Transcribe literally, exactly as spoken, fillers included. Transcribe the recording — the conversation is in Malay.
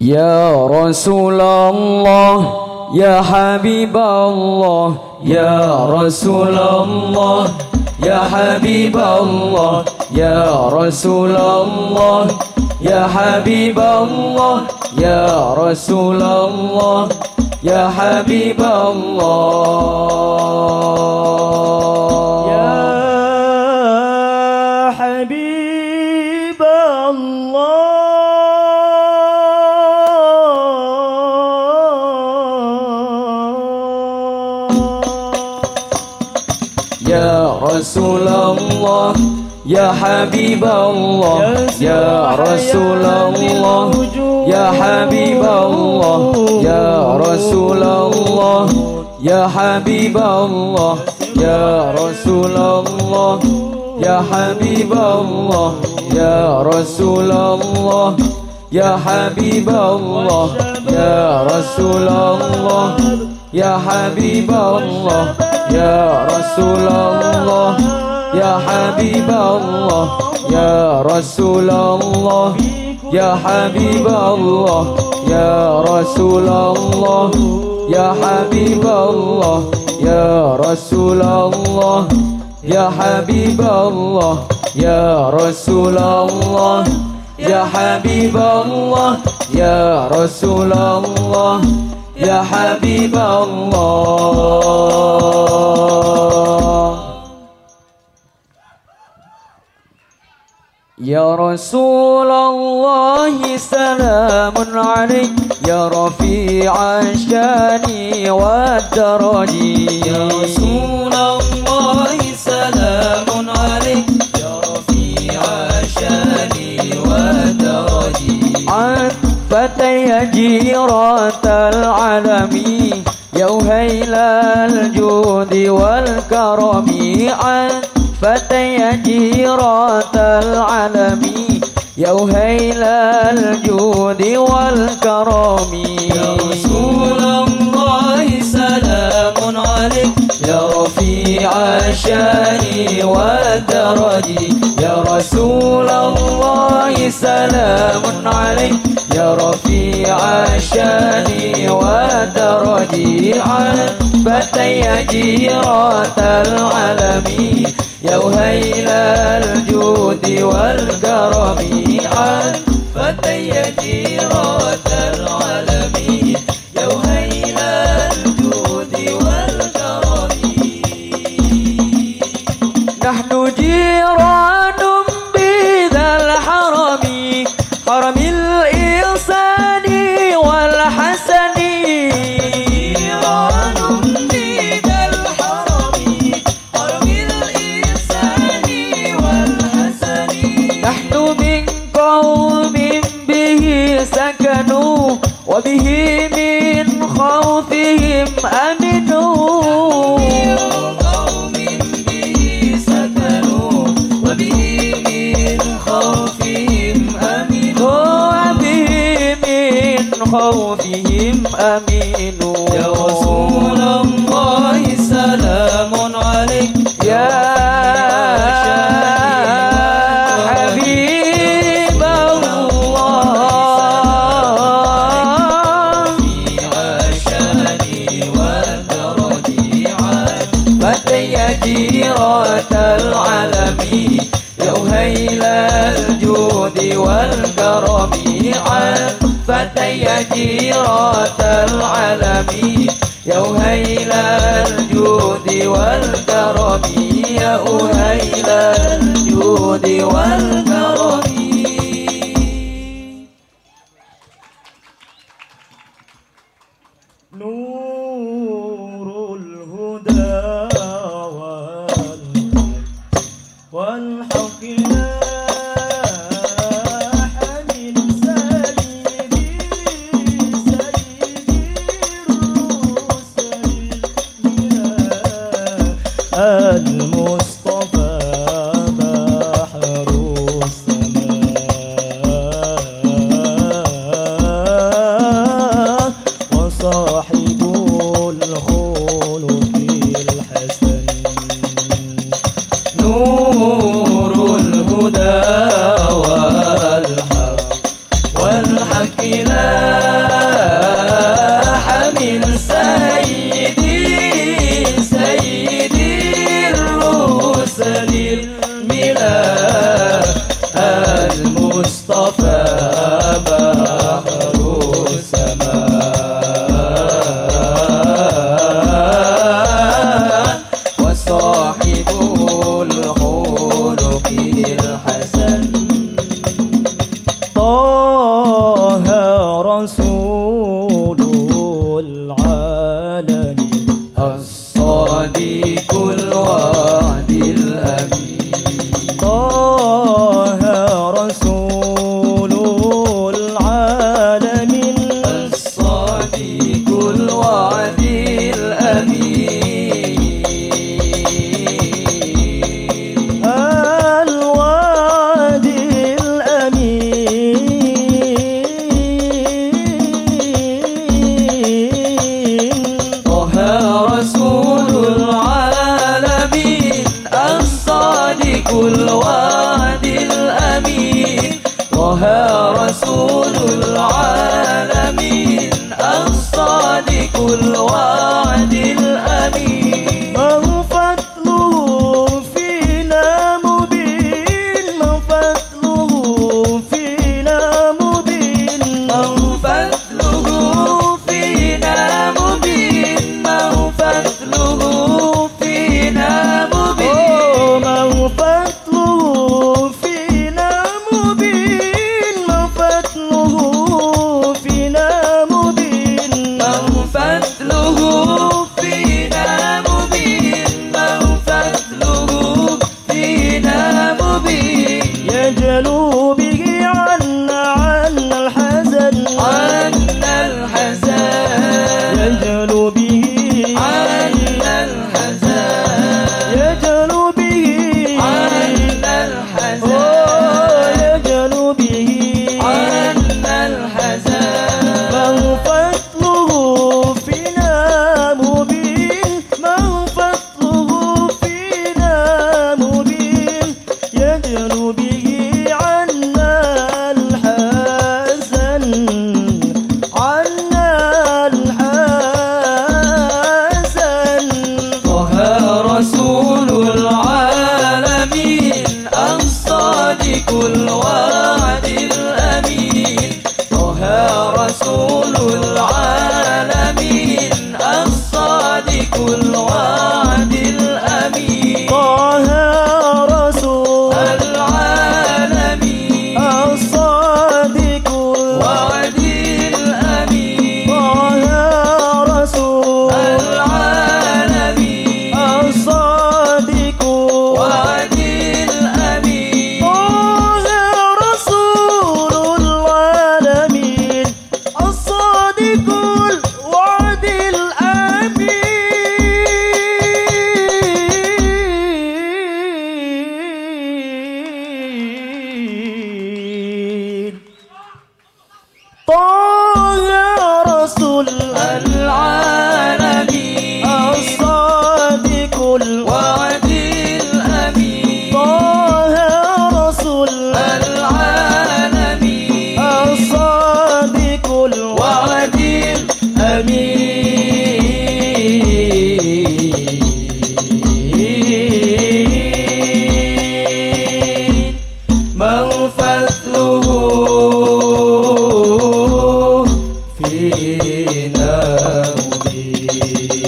Ya Rasulullah, Ya Habiballah, Ya Rasulullah, Ya Habiballah, Ya Rasulullah, Ya Habiballah, Ya Rasulullah, Ya Habiballah. Ya Habiballah, Ya Rasulullah, Ya Habiballah, Ya Rasulullah, Ya Habiballah, Ya Rasulullah, Ya Habiballah, Ya Rasulullah, Ya Habiballah, Ya Rasulullah, Ya Habiballah, Ya Rasulullah, Ya Habiballah, Ya Rasulullah, Ya Habiballah, Ya Rasulullah, Ya Habiballah, Ya Rasulullah, Ya Habiballah, Ya Rasulullah, Ya Habiballah, Ya Rasulullah, Ya Habiballah, Ya Rasulullah, Ya Habiballah. Ya Rasulullah, salamun alaik, Ya Rafi'a syani wa daraji. Ya Rasulullah, salamun alaik, Ya Rafi'a syani wa daraji. فتي جيرة العالمين، يا وهيل الجود والكرم. فتي جيرة العالمين، يا وهيل الجود والكرم. يا رسول الله، سلام عليك، يا رفيع الشان والدرج. يا رسول الله، سلام عليك، يا رفيع الشان والدرج. فتي جيرة العالمين، يا وهيل الجود والكرم. فتي جيرة العالمين، يا وهيل الجود والكرم. نحن جيران بذا الحرم، حرم الإحسان والحسن. جيران بذا الحرم، حرم الإحسان والحسن. نحن من قوم به سكنوا، وبه من خوفهم أمنوا. قوم به سكنوا، وبه من خوفهم أمنوا. وبه من خوفهم أمنوا. يا رسول الله، سلام عليك، يا حبيب الله. فتي جيرة العالمين، يا وهيل الجود والكرم. فتي جيرة العالمين، يا وهيل الجود والكرم. يا وهيل الجود والكرم. نور الهدى والحق والحق لاح من سيد سيد الرسل المصطفى بحر السماء، وصاحب الخلق الحسن. نور الهدى والحق والحق لا صاحب الخلق الحسن طه رسول العالم الصادق الوعد الأمين طه رسول العالم الصادق الوعد الأمين الوعد الأمين طه رسول العالمين الصادق الوعد الأمين طه رسول العالمين الصادق الوعد الأمين من فضله فينا مبين من فضله فينا مبين من فضله فينا مبين من فضله فينا مبين من فضله فينا مبين من فضله فينا مبين من فضله فينا مبين من فضله فينا مبين يجلو به عنا عنا الحزن عنا الحزن يجلو به عنا الحزن يجلو به عنا الحزن يجلو به عنا الحزن من فضله فينا مبين من فضله فينا مبين يجلو به عنا الحزن عنا الحزن طه رسول العالمين الصادق الوعد الأمين طه رسول العالمين الصادق الوعد الأمين طه رسول العالمين الصادق وعد الأمين طه رسول العالمين الصادق وعد الأمين طه رسول العالمين الصادق الوعد الأمين طه رسول العالمين الصادق الوعد وعد الأمين طه رسول العالمين الصادق الوعد وعد الأمين من فضله فينا مبين